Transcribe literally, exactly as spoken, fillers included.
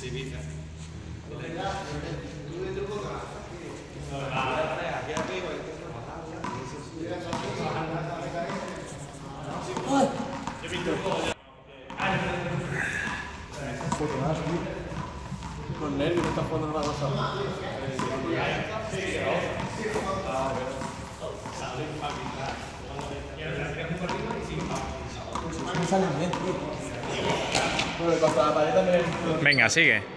Con nervios no está jugando nada más. Me salen bien, tío. Bueno, contra la pared también. Venga, sigue.